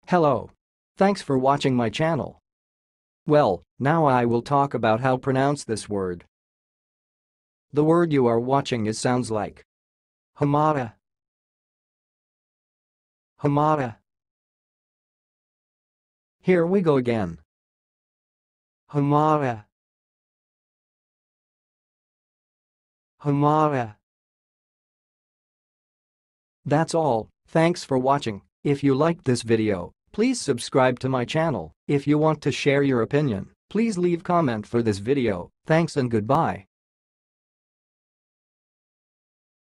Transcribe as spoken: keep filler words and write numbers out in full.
Hello. Thanks for watching my channel. Well, now I will talk about how pronounce this word. The word you are watching is sounds like HAMATA, HAMATA. Here we go again. HAMATA, HAMATA. That's all. Thanks for watching. If you liked this video, please subscribe to my channel. If you want to share your opinion, please leave comment for this video. Thanks and goodbye.